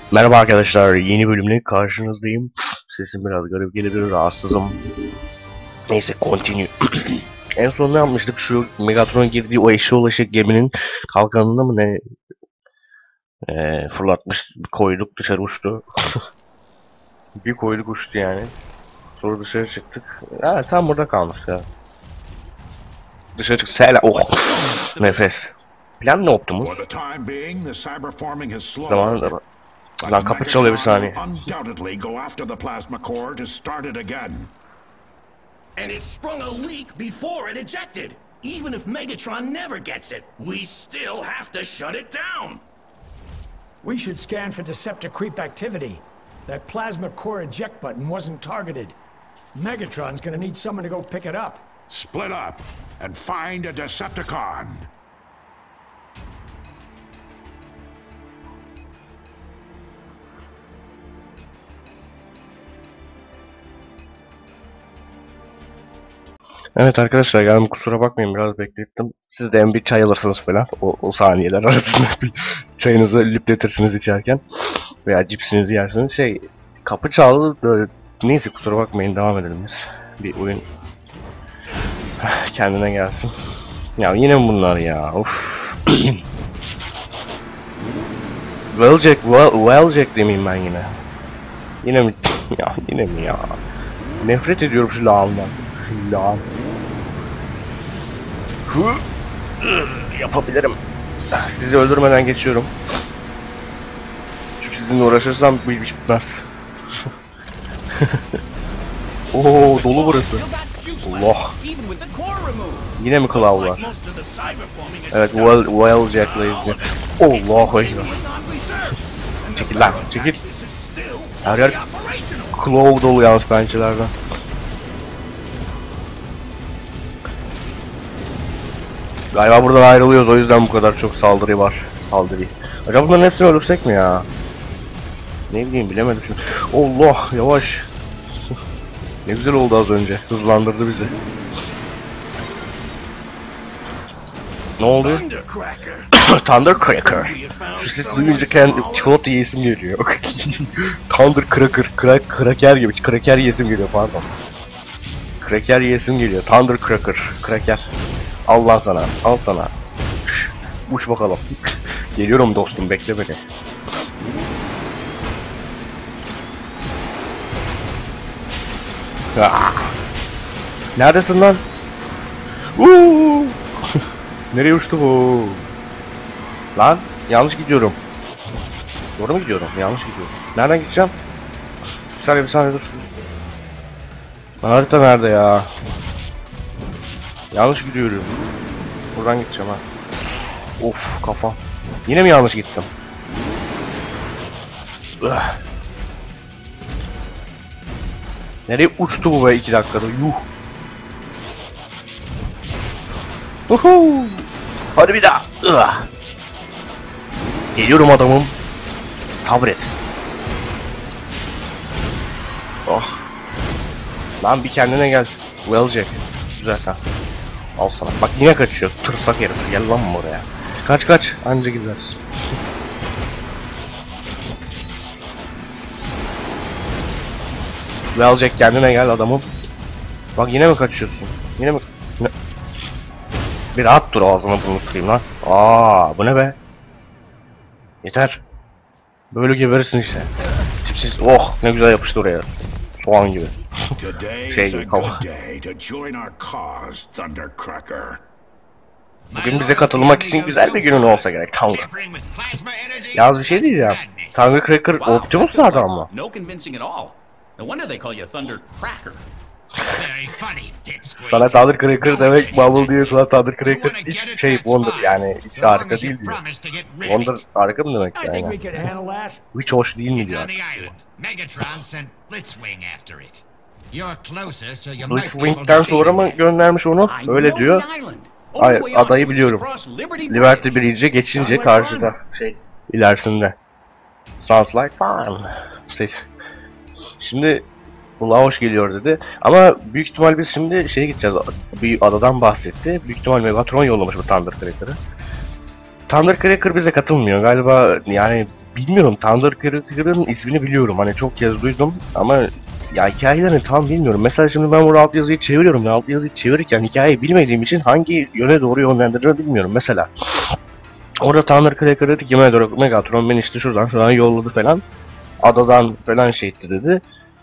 Merhaba arkadaşlar, yeni bölümle karşınızdayım. Sesim biraz garip gelebilir, rahatsızım. Neyse, continue. En son ne yapmıştık? Şu Megatron'un girdiği o eşi ulaşık geminin kalkanında mı ne fırlatmış, koyduk dışarı uçtu. Bir koyduk uçtu yani. Sonra dışarı çıktık. Ha, tam burada kalmıştı ya. Dışarı çık, selam. Oh, nefes. Plan ne Optimus? Zamanında mı? Lan kapı çalıyor, bir saniye. Undoubtedly go after the plasma core to start it again. And it sprung a leak before it ejected. Even if Megatron never gets it, we still have to shut it down. We should scan for Deceptor creep activity. That plasma core eject button wasn't targeted. Megatron's gonna need someone to go pick it up. Split up and find a Decepticon. Evet arkadaşlar, geldim, kusura bakmayın, biraz beklettim. Siz de hem bir çay alırsınız falan o saniyeler arasında bir çayınızı lüpletirsiniz içerken veya cipsinizi yersiniz. Kapı çaldı, neyse kusura bakmayın, devam edelim biz. Bir oyun kendine gelsin. Ya yine mi bunlar ya, of. Welljack demeyeyim ben yine. Yine mi ya, yine mi ya? Nefret ediyorum şu lağımdan. Lağım. Yapabilirim. Sizi öldürmeden geçiyorum. Çünkü sizinle uğraşırsam bu iş bitmez. Oo, dolu burası. Allah. Yine mi Claw'lar? Evet, Welljack'layız ya. Allahu ekber. Çekil lan, çekil. Her yer Claw dolu yalnız pençelerden. Galiba buradan ayrılıyoruz, o yüzden bu kadar çok saldırı var. Acaba bunların hepsini öldürsek mi ya? Ne bileyim, bilemedim şimdi. Allah, yavaş. Ne güzel oldu az önce. Hızlandırdı bizi. Ne oluyor? Thundercracker. Şu sesi duyunca kendi çikolata yiyesim geliyor. Thundercracker, kraker gibi. Kraker yiyesim geliyor, pardon. Kraker yiyesim geliyor. Thundercracker, kraker. Allah sana, al sana. Uç bakalım. Geliyorum dostum, bekle beni. Neredesin lan? Nereye uçtu bu? Lan yanlış gidiyorum. Doğru mu gidiyorum? Yanlış gidiyorum. Nereden gideceğim? Bir saniye dur. Harita nerede ya? Yanlış gidiyorum. Buradan gideceğim ha. Of, kafa. Yine mi yanlış gittim? Nereye uçtu bu be 2 dakikada? Yuh. Uhu. Hadi bir daha. Geliyorum adamım. Sabret. Oh. Lan bir kendine gel. Welljack. Güzel ha. Al sana. Bak yine kaçıyor. Tırsak herif. Gel lan buraya. Kaç. Anca gidersin. Welljack, kendine gel adamım. Bak yine mi kaçıyorsun? Yine mi? Bir rahat dur, ağzına bunu kırayım lan. Bu ne be? Yeter. Böyle geberirsin işte. Tipsiz. Oh, ne güzel yapıştı oraya. Soğan gibi. Şey gibi kal. Bugün bize katılmak için güzel bir günün olsa gerek Tanrı. Yalnız bir şey değil ya. Thundercracker Optimus nerede ama? Sana Thundercracker demek Bubble diye, sana Thundercracker hiç Wonder yani hiç harika değil diyor. Wonder harika mı demek yani? Hiç hoş değil mi diyor. Blitzwing'den sonra mı göndermiş onu? Öyle diyor. Hayır, adayı biliyorum. Liberty Bridge'e geçince karşıda ilerisinde. Sounds like fun. Şimdi Kulağa hoş geliyor dedi. Ama büyük ihtimal biz şimdi gideceğiz. Bir adadan bahsetti. Büyük ihtimal Megatron yollamış bu Thundercracker'ı. Thundercracker bize katılmıyor galiba, yani bilmiyorum, Thundercracker'ın ismini biliyorum, hani çok kez duydum ama ya hikayelerini tam bilmiyorum. Mesela şimdi ben burada altyazıyı çeviriyorum ya, altyazıyı çevirirken hikayeyi bilmediğim için hangi yöne doğru yönlendireceğimi bilmiyorum. Mesela orada Thundercracker dedi ki Megatron beni işte şuradan yolladı falan, adadan falan şey etti dedi.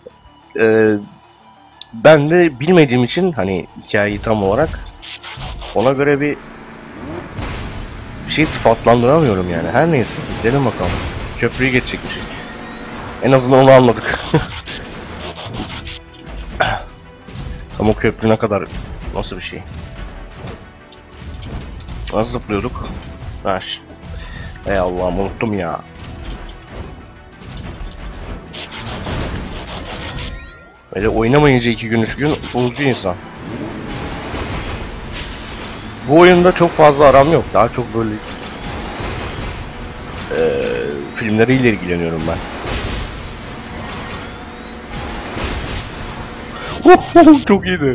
Ben de bilmediğim için hani hikayeyi tam olarak ona göre bir şey sıfatlandıramıyorum yani. Her neyse, gidelim bakalım. Köprüyü geçecekmişik. En azından onu anladık. Ama o köprü ne kadar, nasıl bir şey? Nasıl zıplıyorduk? Ver. Ey Allah'ım, unuttum ya. Böyle oynamayınca 2 gün 3 gün unutuyor insan. Bu oyunda çok fazla aram yok. Daha çok böyle filmleriyle ilgileniyorum ben. Çok iyiydi.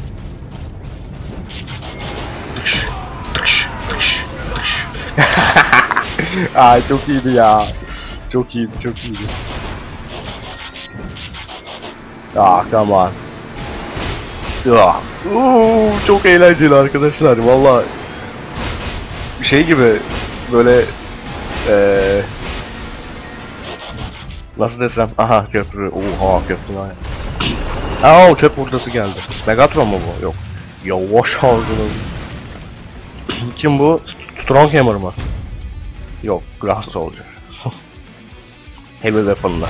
Tıkş, tıkş, tıkş, tıkş. Aa, çok iyiydi ya. Çok iyiydi, çok iyiydi. Ah, come on. Ah. Çok eğlenceli arkadaşlar. Vallahi şey gibi böyle nasıl desem, aha köprü, oha köprü var. Aa, çöp hurdası geldi. Megatron mu bu? Yok. Yavaş ağzını. Kim bu? Stronghammer mı? Yok, Glass Soldier. Heavy Weapon'la.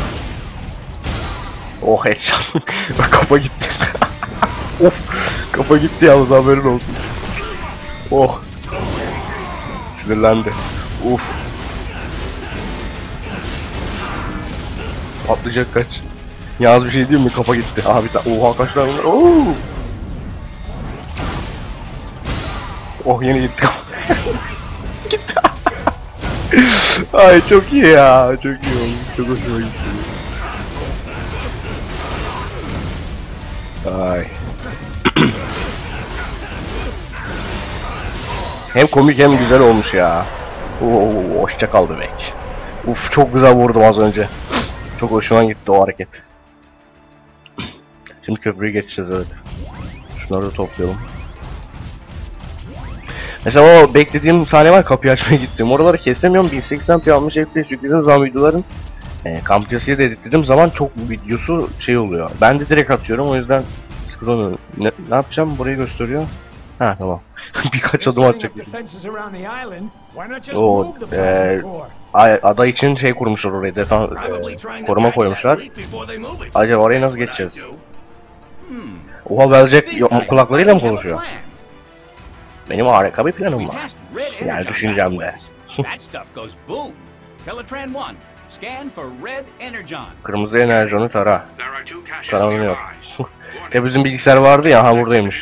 Oh, headshot. Kafa gitti. Of, kafa gitti yalnız, haberin olsun. Oh. Sinirlendi. Uf. Patlayacak kaç. Yalnız bir şey diyeyim mi? Kafa gitti. Aha bir tane. Oha, kaç tane bunlar. Oo. Oh, yine gitti. Gitti. Ay, çok iyi ya. Çok iyi oldu. Çok hoşuma gitti. Ay. Hem komik hem güzel olmuş ya. Oo, hoşça kal bebek. Uf, çok güzel vurdum az önce. Çok hoşuma gitti o hareket. Şimdi köprüyü geçeceğiz, evet. Şunları da toplayalım. Mesela o beklediğim sahne var, kapıyı açmaya gittim. Oraları kesemiyorum. 1080p 60 FPS yüklediğim zaman videoların kampçasıyla da editlediğim zaman çok videosu şey oluyor. Ben de direkt atıyorum, o yüzden sıkıntı olmuyor. Ne yapacağım? Burayı gösteriyor. Ha, tamam. Birkaç adım atacak. O ada için şey kurmuşlar orayı, koruma koymuşlar. Acaba oraya nasıl geçeceğiz? Oha, verecek kulaklarıyla mı konuşuyor? Benim harika bir planım var. Yani düşüncemde. Kırmızı enerjonu tara. Taranıyor. Ya bizim bilgisayar vardı ya, ha buradaymış.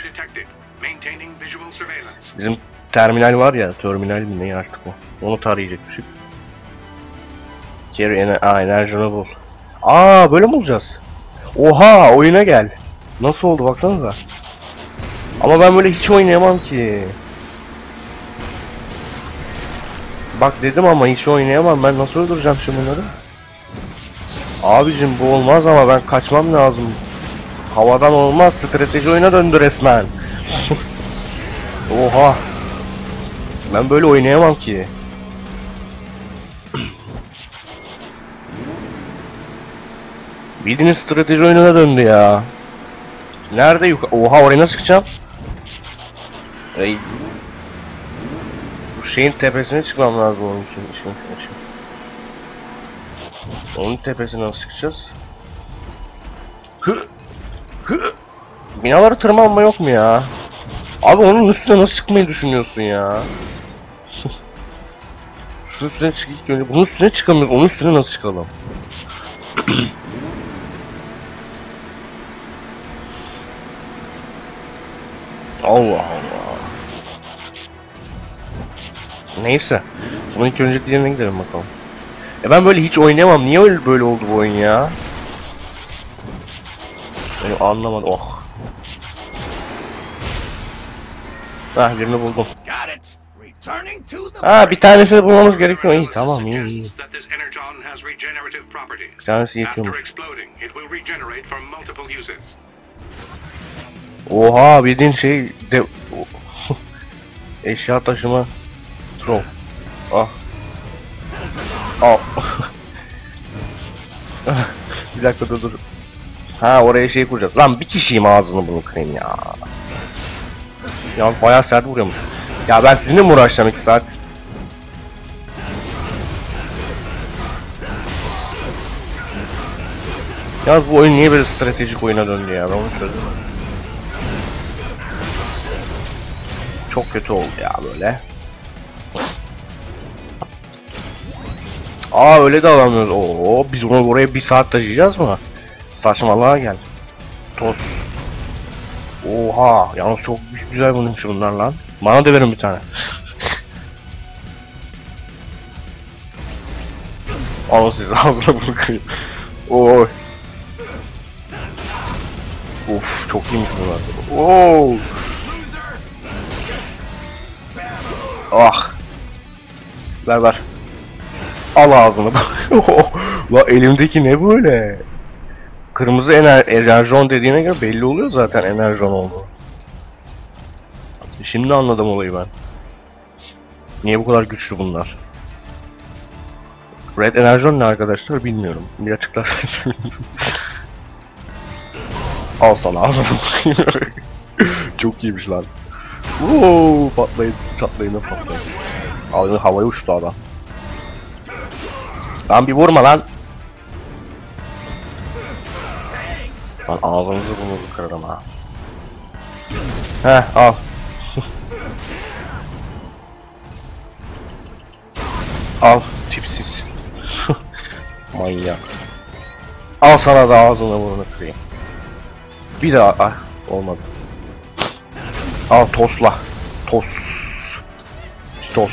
Bizim terminal var ya, terminal mi ne artık o. Onu tarayacakmışım. Carry enerjonu bul. Aa, böyle mi olacağız? Oha, oyuna gel. Nasıl oldu baksanıza. Ama ben böyle hiç oynayamam ki. Bak dedim ama hiç oynayamam. Ben nasıl öldüreceğim şimdi bunları? Abicim bu olmaz, ama ben kaçmam lazım. Havadan olmaz. Strateji oyuna döndü resmen. Oha. Ben böyle oynayamam ki. Bildiğiniz strateji oyununa döndü ya. Nerede yukarı? Oha, oraya nasıl çıkacağım? Ey. Bu şeyin tepesine çıkmam lazım onun için. Onun tepesine nasıl çıkacağız? Binaları tırmanma yok mu ya? Abi onun üstüne nasıl çıkmayı düşünüyorsun ya? Şunun üstüne çık ilk önce. Bunun üstüne çıkamıyoruz. Onun üstüne nasıl çıkalım? Allah Allah. Neyse. Bunun ilk öncelikli yerine gidelim bakalım. Ben böyle hiç oynayamam. Niye öyle böyle oldu bu oyun ya? Ben anlamadım. Oh. Birini buldum. Returning to the Ha, bir tanesini bulmamız gerekiyor. İyi, tamam, iyi. Suggests that this energon has regenerative properties. Bir tanesi After yetiyormuş. exploding, it will regenerate from multiple uses. Oha, bildiğin şey de eşya taşıma troll. Ah. Al. Bir dakika dur. Ha, oraya şey kuracağız. Lan bir kişiyim, ağzını bunu kırayım ya. Ya bayağı sert vuruyormuş. Ya ben sizinle mi uğraşacağım 2 saat? Yalnız bu oyun niye böyle stratejik oyuna döndü ya, ben onu çözdüm. Çok kötü oldu ya böyle. Aa, öyle de alamıyoruz. Oo, biz onu oraya 1 saat taşıyacağız mı? Saçmalığa gel. Toz. Oha, yalnız çok güzel bulmuş bunlar lan. Bana da verin bir tane. Alın siz, ağzına bırakayım. Oy. Of, çok iyiymiş bunlar. Oo. Ah. Ver. Al ağzını. La, elimdeki ne böyle? Kırmızı enerjon dediğine göre belli oluyor zaten enerjon olduğu. Şimdi anladım olayı ben. Niye bu kadar güçlü bunlar? Red enerjon ne arkadaşlar bilmiyorum. Bir açıklarsanız. Al sana ağzını. Çok iyiymiş lan. Ooo, patlayın da patlayın. Ağzını havaya uçtu adam. Lan bir vurma lan. Lan ağzınızı bunu kırarım ha. Heh, al. Al, tipsiz. Manyak. Al sana da ağzını burnunu kırayım. Bir daha, ah, olmadı. Al, tosla. Tos.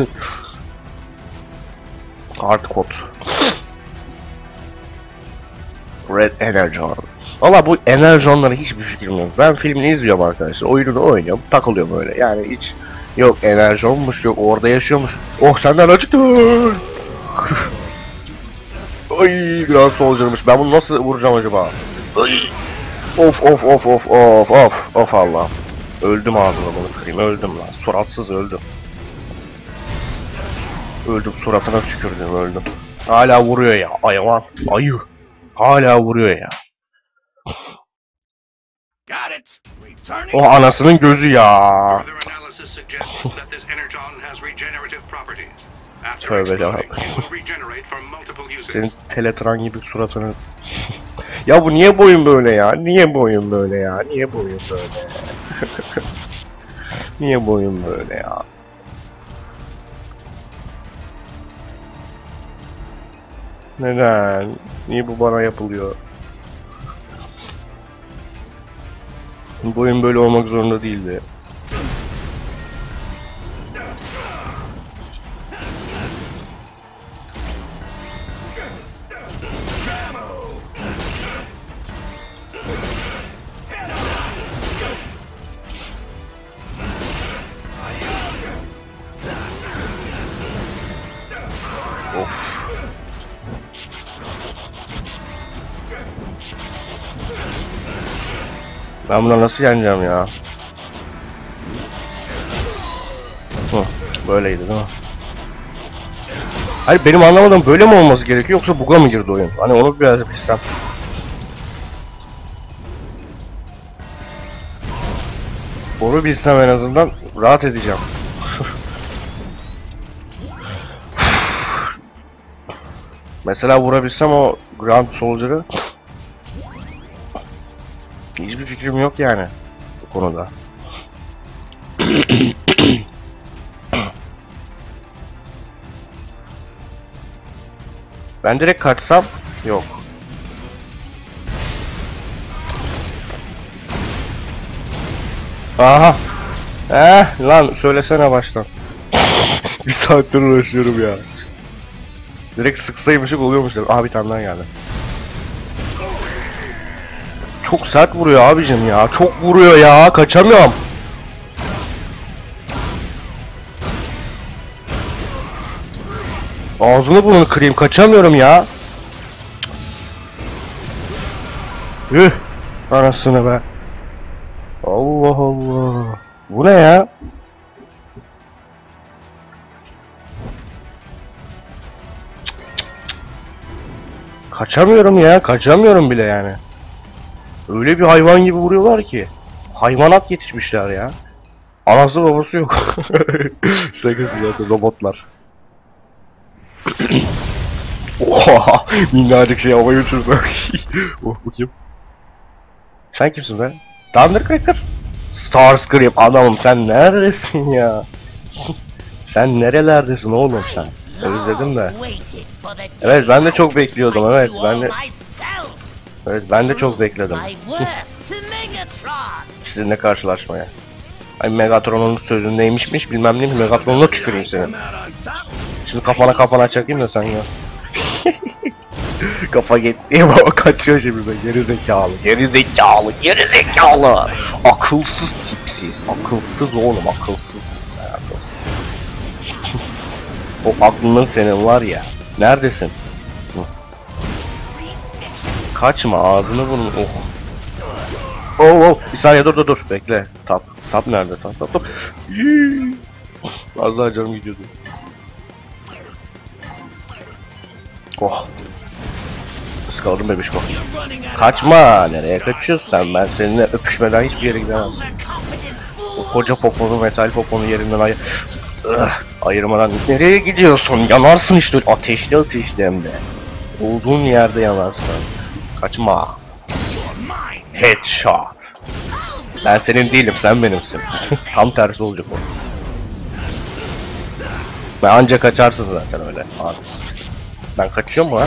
Hardcode. Red Energon. Valla bu Energon'lara hiçbir fikrim yok. Ben filmini izliyorum arkadaşlar. Oyununu oynuyorum. Takılıyorum öyle. Yani hiç yok Energon'muş, yok orada yaşıyormuş. Oh, senden acıktın. Ay, Grand Soldier'mış. Ben bunu nasıl vuracağım acaba? Ay. Of Allah. Öldüm, ağzına bunu kırayım. Öldüm lan. Suratsız öldüm. Öldüm, suratına tükürdüm, öldüm. Hala vuruyor ya. Ayı. Hala vuruyor ya. Got it. Returning. O anasının gözü ya. Further analysis suggests that this energon has regenerative properties. After Tövbe exploding, ya. it will regenerate from multiple uses. Senin Teletran gibi suratını. Ya bu niye boyun böyle ya? Niye boyun böyle ya? Niye boyun böyle? Niye boyun böyle ya? Neden? Niye bu bana yapılıyor? Boyun böyle olmak zorunda değildi. Of. Ben buna nasıl yeneceğim ya? Böyleydi değil mi? Hayır, benim anlamadığım böyle mi olması gerekiyor, yoksa bug'a mı girdi oyun? Hani onu biraz bilsem. Onu bilsem en azından rahat edeceğim. Mesela vurabilsem o Grand Soldier'ı, hiçbir fikrim yok yani bu konuda. Ben direkt kaçsam yok. Aha. Lan söylesene baştan. Bir saattir uğraşıyorum ya. Direkt sıksaymışık oluyormuş. Aha, bir tane daha geldi. Çok sert vuruyor abicim ya. Çok vuruyor ya. Kaçamıyorum. Ağzını burnunu kırayım, kaçamıyorum ya. Üh, anasını be. Allah Allah. Bu ne ya? Kaçamıyorum ya, kaçamıyorum bile yani. Öyle bir hayvan gibi vuruyorlar ki. Hayvanat yetişmişler ya. Anası babası yok. Şakası zaten robotlar. Oha! Minnacık şey havaya uçurdu. Oh bakayım. Sen kimsin be? Thundercracker? Starscream adamım sen neredesin ya? Sen nerelerdesin oğlum sen? Özledim de. Evet ben de çok bekliyordum evet ben de çok bekledim. Sizinle karşılaşmaya. Ay Megatron'un sözü neymişmiş bilmem neymiş, Megatron'una tüküreyim seni. Şimdi kafana çakayım da sen ya. Kafa gitti baba, kaçıyor şimdi be, geri zekalı. Akılsız tipsiz, akılsız oğlum, akılsız. Sen akılsız. O aklının senin var ya, neredesin? Kaçma, ağzını bunun. Oh bir saniye, dur bekle. Tap nerede? Tap. Az daha canım gidiyordu. Oh. Iskaladım bebişko. Kaçma, nereye kaçıyorsun sen? Ben seninle öpüşmeden hiçbir yere gidemem. O koca poponu, metal poponu yerinden ayırmadan nereye gidiyorsun? Yanarsın işte, ateşli hem de. Olduğun yerde yanarsın. Kaçma. Headshot. Ben senin değilim, sen benimsin. Tam tersi olacak o. Ben ancak kaçarsın zaten öyle. Abi. Ben kaçıyor mu ha?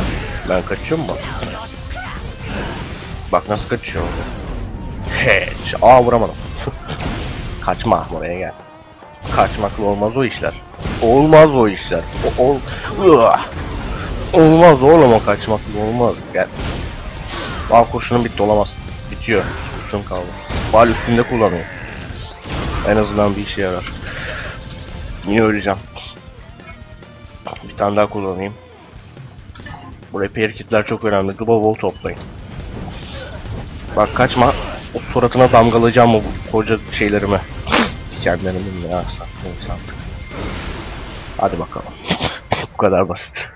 Bak nasıl kaçıyor. Headshot. Vuramadım. Kaçma, buraya gel. Kaçmakla olmaz o işler. Olmaz oğlum, o kaçmakla olmaz. Gel. Kurşunun bitti, olamaz. Bitiyor. Kurşun kaldı. Bal üstünde kullanıyor. En azından bir işe yarar. Yine öleceğim. Bir tane daha kullanayım. Bu repair kitler çok önemli. Global toplayın. Bak kaçma. O suratına damgalayacağım o koca şeylerimi. Kendilerimin ya. Hadi bakalım. Bu kadar basit.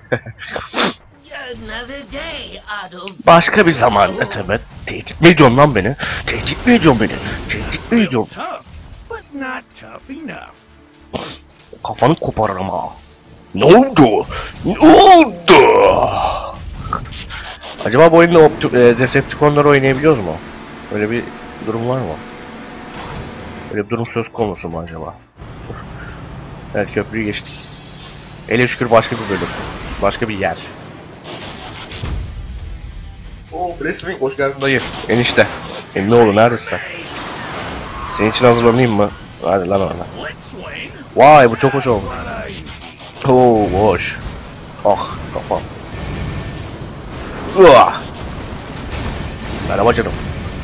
Başka bir zaman tabi. Tehdit mi ediyorsun lan beni? Tehdit mi ediyorsun? Tough, but not tough enough. Kafanı koparırım ha. Ne oldu? Acaba bu oyunda Decepticonları oynayabiliyoruz mu? Öyle bir durum var mı? Öyle bir durum söz konusu mu acaba? Evet, köprüyü geçtik. Ele şükür başka bir bölüm. Başka bir yer. Blessing, hoş geldin dayı. Enişte. Emlioğlu neredesin sen? Senin için hazırlanayım mı? Hadi lan orada. Vay, bu çok hoş olmuş. Hoş. Kafam. Merhaba canım.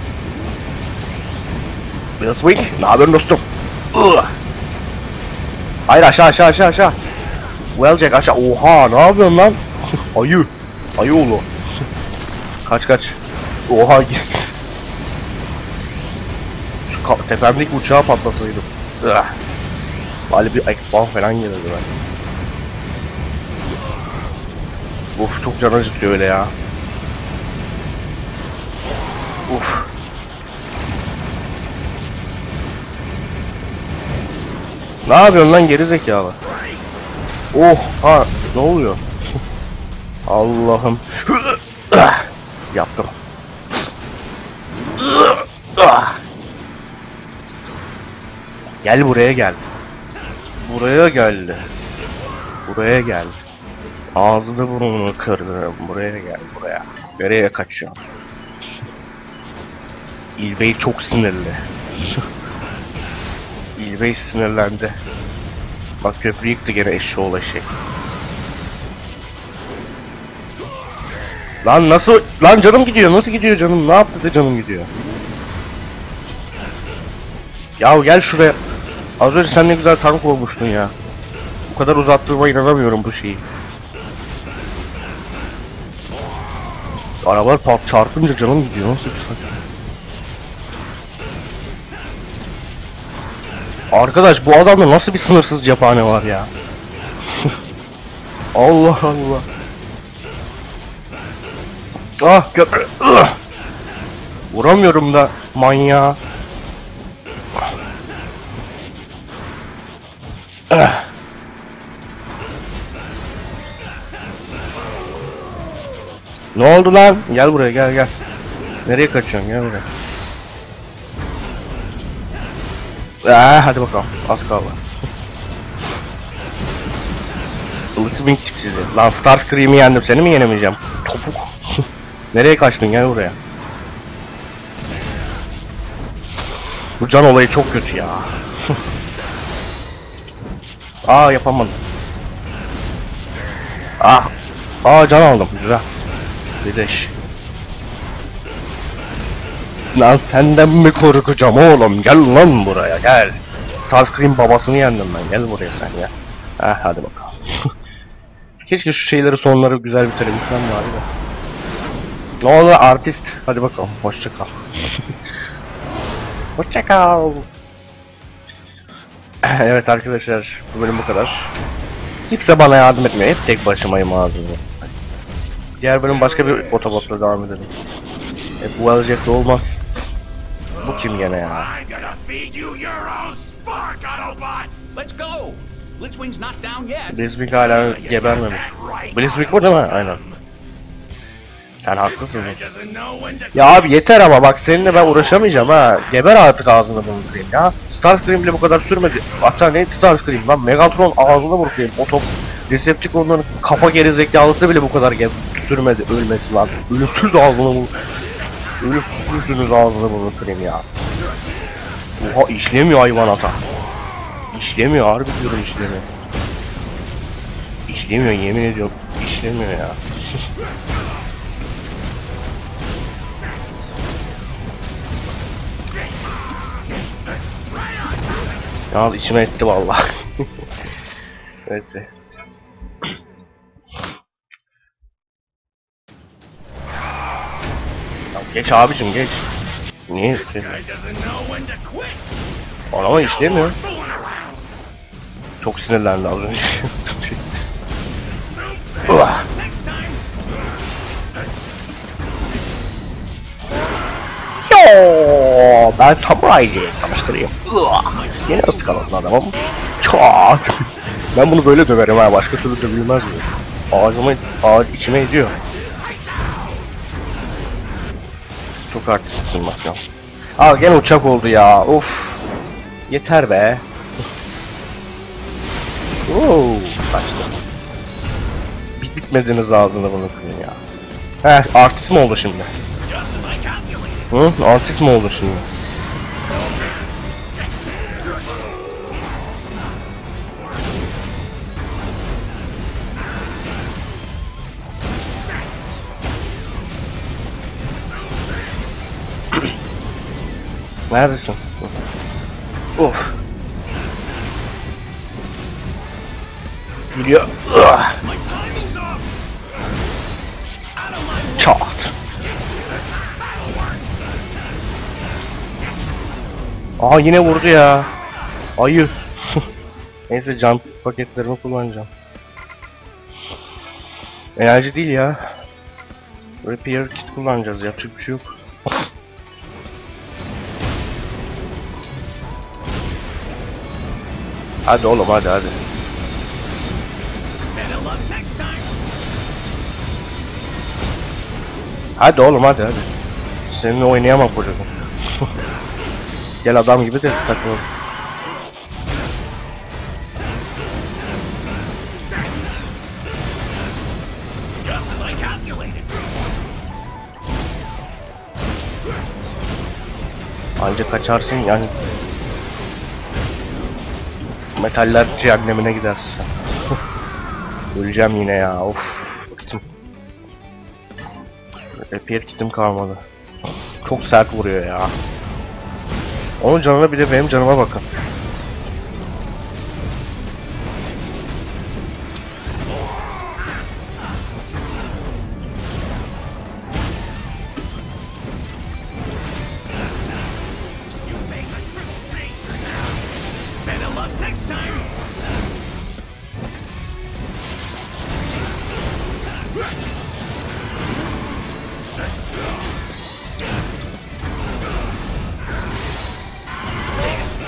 Blessing, ne yapıyorsun dostum? Hayır, aşağı. Welljack aşağı. Oha, ne yapıyorsun lan? Ayı oğlu. Kaç. Oha. Şu tepemdeki uçağı patlasaydım. Bari bir ekipman falan gelirdi ben. Uf, çok can acıtıyor öyle ya. Uf. Ne yapıyorsun lan geri zekalı? Ne oluyor? Allah'ım. Yaptım. Gel buraya gel. Buraya gel. Ağzını burnunu kırdım. Buraya gel. Nereye kaçıyorsun? İlbey çok sinirli. İlbey sinirlendi. Bak köprü yıktı gene eşşoğlu eşek. Lan nasıl? Lan canım gidiyor. Nasıl gidiyor canım? Ne yaptı da canım gidiyor? Ya gel şuraya. Az önce sen ne güzel tank olmuştun ya. Bu kadar uzattığıma inanamıyorum bu şeyi. Arabalar çarpınca canım gidiyor. Nasıl bir saçma. Arkadaş bu adamda nasıl bir sınırsız cephane var ya. Allah Allah. Ah köprü. Vuramıyorum da manyağa. Ne oldu lan? Gel buraya gel. Nereye kaçıyorsun? Gel buraya. Hadi bakalım. Az kaldı. Swing çık sizi. Lan Starscream'i yendim. Seni mi yenemeyeceğim? Topuk. Nereye kaçtın? Gel buraya. Bu can olayı çok kötü ya. Yapamadım. Can aldım. Güzel. Birleş. Lan senden mi korkacağım oğlum? Gel lan buraya gel. Starscream babasını yendim ben. Gel buraya sen ya. Hadi bakalım. Keşke şu şeyleri sonları güzel bitirebilsem bari de. Ne oldu artist? Hadi bakalım. Hoşça kal. Hoşça kal. Evet arkadaşlar, bu bölüm bu kadar. Kimse bana yardım etmiyor. Hep tek başımayım ağzımda. Diğer bölüm başka bir otobotla devam edelim. Hep bu Well olmaz. Bu kim gene ya? I'm gonna feed you your own spark, Autobots! Let's go! Blitzwing's not down yet. Blitzwing hala gebermemiş. Blitzwing burada mı? Aynen. Sen haklısın. Doesn't know when to Ya abi yeter ama bak seninle ben uğraşamayacağım ha. Geber artık ağzına bunu ya. Starscream bile bu kadar sürmedi. Hatta ne Starscream lan? Megatron ağzına vurayım. O top Decepticon'ların kafa gerizekalısı bile bu kadar sürmedi ölmesi lan. Ölümsüz ağzına vur. Ölümsüzsünüz ağzına vurayım ya. Oha işlemiyor hayvan ata. İşlemiyor harbi diyorum işlemiyor. İşlemiyor yemin ediyorum. İşlemiyor ya. Ya içime etti vallahi. Evet. Ya geç abicim geç. Niye? doesn't know when to quit! Ama işlemiyor. Fooling around! Çok sinirlendi az önce. Next time! Yo, ben Samurai'ciyi tanıştırayım. Yine ıskaladın adamım. Çat. Ben bunu böyle döverim ha. Başka türlü dövülmez mi? İçime ediyor. Çok artistsin bak ya. Gene uçak oldu ya. Of. Yeter be. Kaçtı. Bitmediniz ağzını bunu kırın ya. Artist mi oldu şimdi? Just as I calculated! Artist mi oldu şimdi? Neredesin? Of. Gidiyor. My timing's off! Out of my way! Çat. Yine vurdu ya. Ayı. Neyse can paketlerimi kullanacağım. Enerji değil ya. Repair kit kullanacağız. Yapacak bir şey yok. Hadi oğlum hadi. Better luck next time! Hadi oğlum hadi. Seninle oynayamam burada. Gel adam gibi de takılalım. Just as I calculated! Anca kaçarsın yani. Metaller cehennemine gidersin sen. Öleceğim yine ya. Of. Bıktım. Repair kitim kalmadı. Çok sert vuruyor ya. Onun canına bir de benim canıma bakın.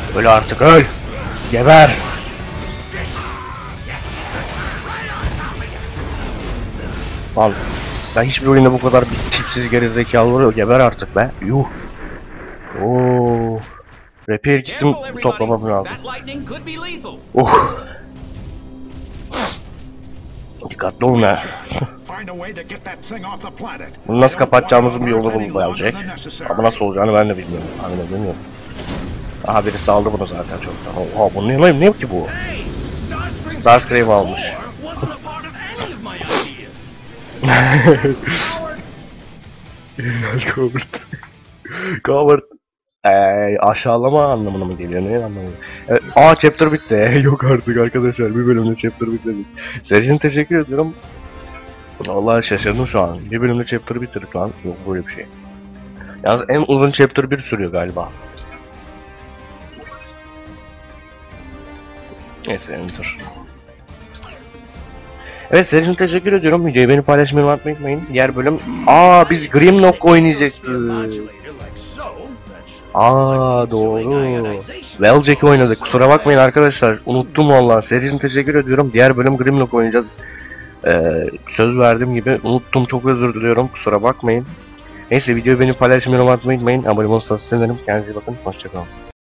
Öl artık öl. Geber. Lan ben hiçbir oyunda bu kadar bir tipsiz gerizekalı var. Geber artık be. Yuh. Oo. Repair kit'im Careful, everybody. toplamam lazım. That lightning could be lethal. Dikkatli olun ha. Find a way to get that thing off the planet. Bunu nasıl I don't kapatacağımızın bir want yolu to unearth bulundu any Jack. longer than necessary. Ama nasıl olacağını ben de bilmiyorum. Tahmin edemiyorum. Aha birisi aldı bunu zaten çoktan. Oha bu ne ki bu? Hey, Starscream Starscream almış. wasn't a part of any of my ideas. Coward. Coward. Aşağılama anlamına mı geliyor? Ne anlamı? Evet, chapter bitti. Yok artık arkadaşlar. Bir bölümde chapter bitirdik. Sizler için teşekkür ediyorum. Vallahi şaşırdım şu an. Bir bölümde chapter bitirdik lan. Yok böyle bir şey. Yalnız en uzun chapter 1 sürüyor galiba. Neyse enter. Evet sizler için teşekkür ediyorum. Videoyu beni paylaşmayı unutmayın. Diğer bölüm... biz Grimlock oynayacaktık. Doğru. Welljack'i oynadık. Kusura bakmayın arkadaşlar. Unuttum vallahi. Sizler için teşekkür ediyorum. Diğer bölüm Grimlock oynayacağız. Söz verdiğim gibi unuttum. Çok özür diliyorum. Kusura bakmayın. Neyse videoyu beni paylaşmayı unutmayın. Abone olursanız sevinirim. Kendinize iyi bakın. Hoşçakalın.